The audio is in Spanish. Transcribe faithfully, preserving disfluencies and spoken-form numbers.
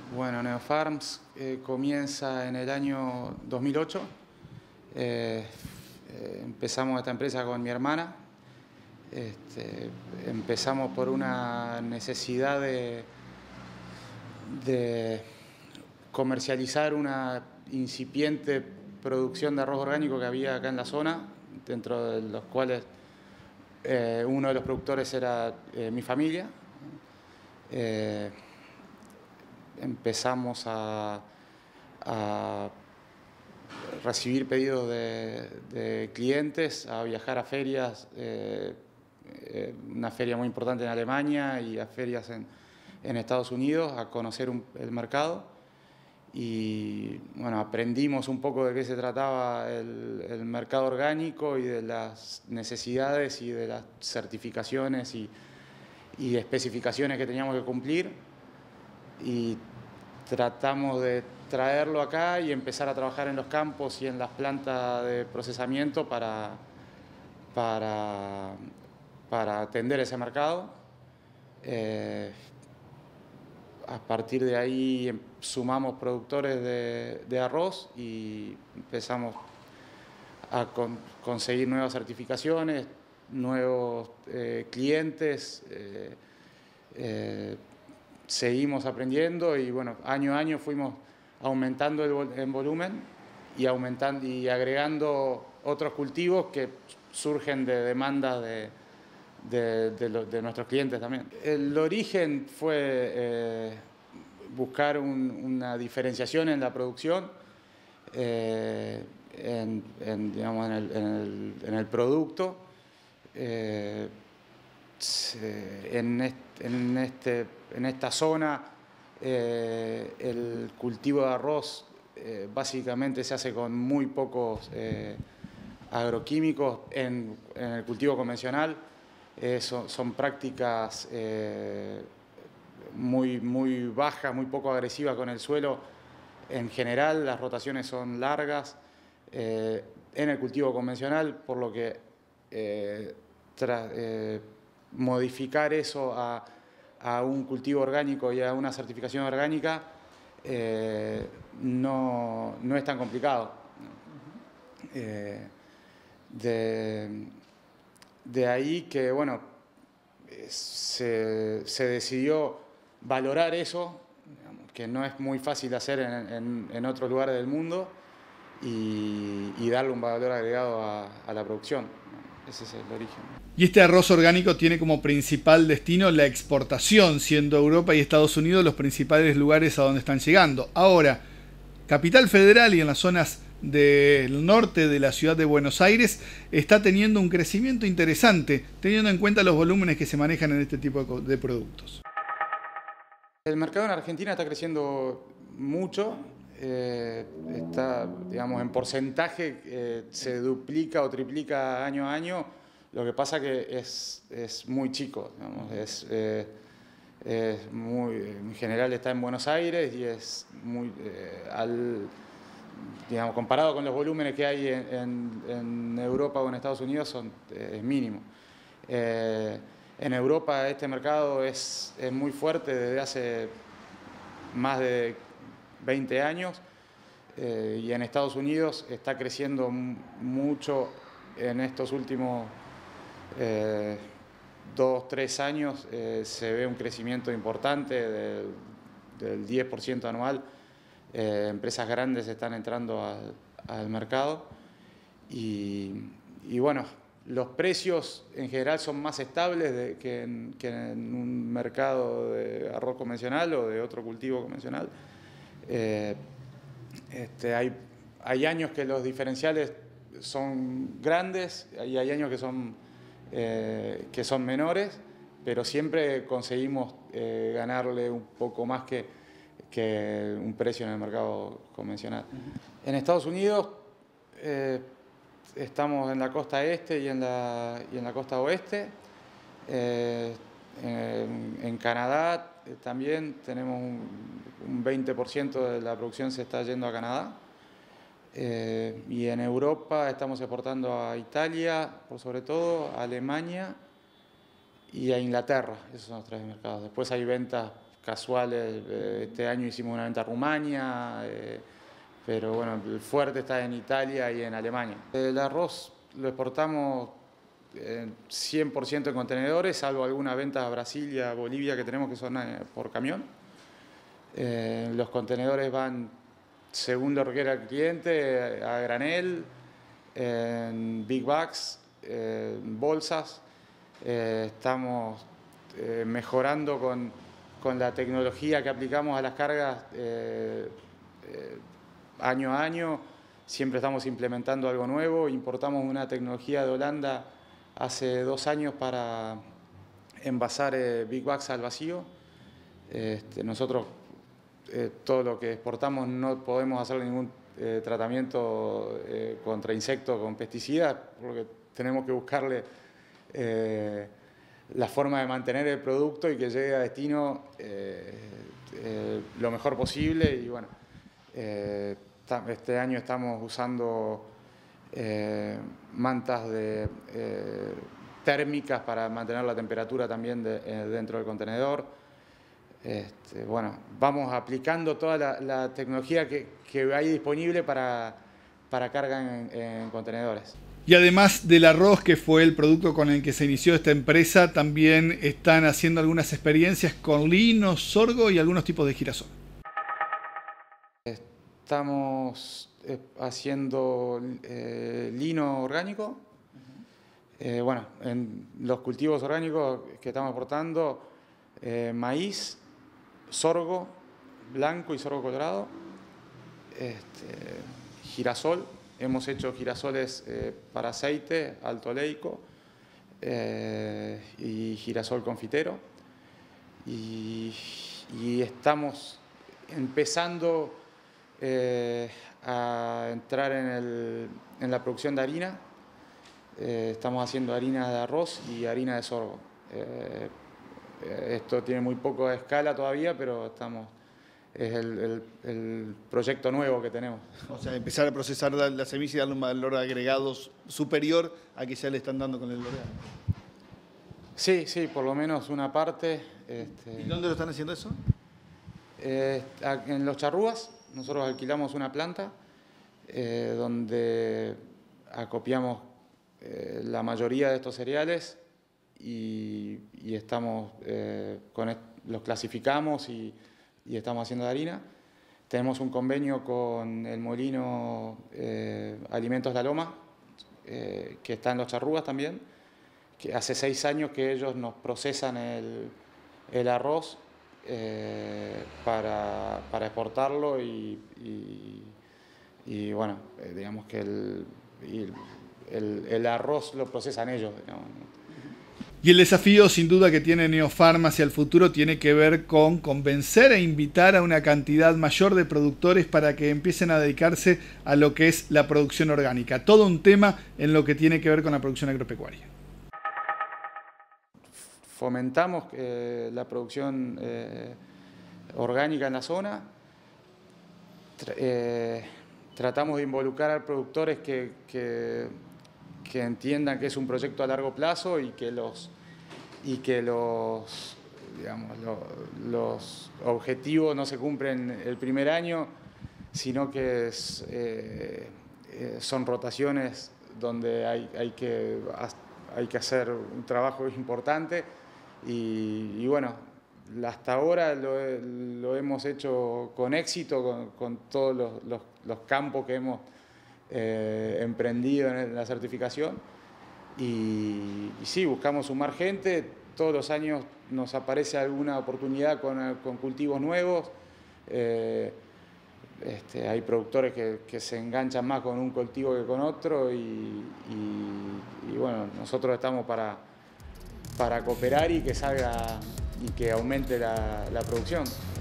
Bueno, Neofarms eh, comienza en el año dos mil ocho. Eh, eh, empezamos esta empresa con mi hermana. Este, empezamos por una necesidad de, de comercializar una incipiente producción de arroz orgánico que había acá en la zona, dentro de los cuales eh, uno de los productores era eh, mi familia. Eh, empezamos a, a recibir pedidos de, de clientes, a viajar a ferias, eh, eh, una feria muy importante en Alemania y a ferias en, en Estados Unidos, a conocer un, el mercado. Y bueno, aprendimos un poco de qué se trataba el, el mercado orgánico y de las necesidades y de las certificaciones y, y especificaciones que teníamos que cumplir. Y tratamos de traerlo acá y empezar a trabajar en los campos y en las plantas de procesamiento para, para, para atender ese mercado. Eh, a partir de ahí sumamos productores de, de arroz y empezamos a con, conseguir nuevas certificaciones, nuevos eh, clientes. Eh, eh, seguimos aprendiendo y bueno, año a año fuimos aumentando el vol en volumen y, aumentando, y agregando otros cultivos que surgen de demandas de, de, de, lo, de nuestros clientes también. El origen fue eh, buscar un, una diferenciación en la producción, eh, en, en, digamos, en, el, en, el, en el producto. Eh, En, este, en, este, en esta zona eh, el cultivo de arroz eh, básicamente se hace con muy pocos eh, agroquímicos. En, en el cultivo convencional eh, son, son prácticas eh, muy, muy bajas, muy poco agresivas con el suelo. En general las rotaciones son largas eh, en el cultivo convencional, por lo que eh, tras, eh, modificar eso a, a un cultivo orgánico y a una certificación orgánica eh, no, no es tan complicado. Eh, de, de ahí que, bueno, se, se decidió valorar eso, digamos, que no es muy fácil hacer en, en, en otros lugares del mundo, y, y darle un valor agregado a, a la producción. Ese es el origen. Y este arroz orgánico tiene como principal destino la exportación, siendo Europa y Estados Unidos los principales lugares a donde están llegando. Ahora, Capital Federal y en las zonas del norte de la ciudad de Buenos Aires está teniendo un crecimiento interesante, teniendo en cuenta los volúmenes que se manejan en este tipo de productos. El mercado en Argentina está creciendo mucho. Eh, está, digamos, en porcentaje eh, se duplica o triplica año a año. Lo que pasa que es, es muy chico, digamos, es, eh, es muy, en general está en Buenos Aires y es muy, eh, al, digamos, comparado con los volúmenes que hay en, en, en Europa o en Estados Unidos, son, eh, es mínimo. Eh, en Europa este mercado es, es muy fuerte desde hace más de veinte años, eh, y en Estados Unidos está creciendo mucho en estos últimos eh, dos, tres años. Eh, se ve un crecimiento importante del, del diez por ciento anual. Eh, empresas grandes están entrando al, al mercado y, y bueno, los precios en general son más estables de, que, en, que en un mercado de arroz convencional o de otro cultivo convencional. Eh, este, hay, hay años que los diferenciales son grandes y hay años que son, eh, que son menores, pero siempre conseguimos eh, ganarle un poco más que, que un precio en el mercado convencional. En Estados Unidos eh, estamos en la costa este y en la, y en la costa oeste. Eh, en, en Canadá eh, también tenemos un, un veinte por ciento de la producción se está yendo a Canadá. Eh, y en Europa estamos exportando a Italia, por sobre todo, a Alemania y a Inglaterra. Esos son los tres mercados. Después hay ventas casuales. Eh, este año hicimos una venta a Rumania, eh, pero bueno, el fuerte está en Italia y en Alemania. El arroz lo exportamos eh, cien por ciento en contenedores, salvo algunas ventas a Brasil y a Bolivia que tenemos que son eh, por camión. Eh, los contenedores van según lo requiera el cliente, a granel, en big bags, eh, en bolsas. Eh, estamos eh, mejorando con, con la tecnología que aplicamos a las cargas eh, eh, año a año. Siempre estamos implementando algo nuevo. Importamos una tecnología de Holanda hace dos años para envasar eh, big bags al vacío. Este, nosotros eh, todo lo que exportamos no podemos hacer ningún eh, tratamiento eh, contra insectos con pesticidas, porque tenemos que buscarle eh, la forma de mantener el producto y que llegue a destino eh, eh, lo mejor posible. Y bueno, eh, este año estamos usando eh, mantas de, eh, térmicas para mantener la temperatura también de, eh, dentro del contenedor. Este, bueno, vamos aplicando toda la, la tecnología que, que hay disponible para, para carga en, en contenedores. Y además del arroz, que fue el producto con el que se inició esta empresa, también están haciendo algunas experiencias con lino, sorgo y algunos tipos de girasol. Estamos eh, haciendo eh, lino orgánico. Eh, bueno, en los cultivos orgánicos que estamos exportando, eh, maíz, sorgo blanco y sorgo colorado, este, girasol. Hemos hecho girasoles eh, para aceite, alto oleico eh, y girasol confitero. Y, y estamos empezando eh, a entrar en, el, en la producción de harina. Eh, estamos haciendo harina de arroz y harina de sorgo. Eh, esto tiene muy poca escala todavía, pero estamos... es el, el, el proyecto nuevo que tenemos. O sea, empezar a procesar la semilla y darle un valor agregado superior a que ya le están dando con el L'Oréal. Sí, sí, por lo menos una parte. Este, ¿Y dónde lo están haciendo eso? Eh, en Los Charrúas. Nosotros alquilamos una planta eh, donde acopiamos eh, la mayoría de estos cereales y, y estamos eh, con, los clasificamos y y estamos haciendo de harina. Tenemos un convenio con el molino eh, Alimentos La Loma, eh, que está en Los Charrúas también, que hace seis años que ellos nos procesan el, el arroz eh, para, para exportarlo y, y, y bueno, eh, digamos que el, el, el arroz lo procesan ellos, digamos. Y el desafío sin duda que tiene Neopharm hacia el futuro tiene que ver con convencer e invitar a una cantidad mayor de productores para que empiecen a dedicarse a lo que es la producción orgánica. Todo un tema en lo que tiene que ver con la producción agropecuaria. Fomentamos eh, la producción eh, orgánica en la zona. Tra eh, tratamos de involucrar a productores que, que que entiendan que es un proyecto a largo plazo y que los, y que los, digamos, lo, los objetivos no se cumplen el primer año, sino que es, eh, eh, son rotaciones donde hay, hay, que, hay que hacer un trabajo importante y, y bueno, hasta ahora lo, lo hemos hecho con éxito, con, con todos los, los, los campos que hemos Eh, emprendido en la certificación y, y sí, buscamos sumar gente. Todos los años nos aparece alguna oportunidad con, con cultivos nuevos. Eh, este, hay productores que, que se enganchan más con un cultivo que con otro y, y, y bueno, nosotros estamos para, para cooperar y que salga y que aumente la, la producción.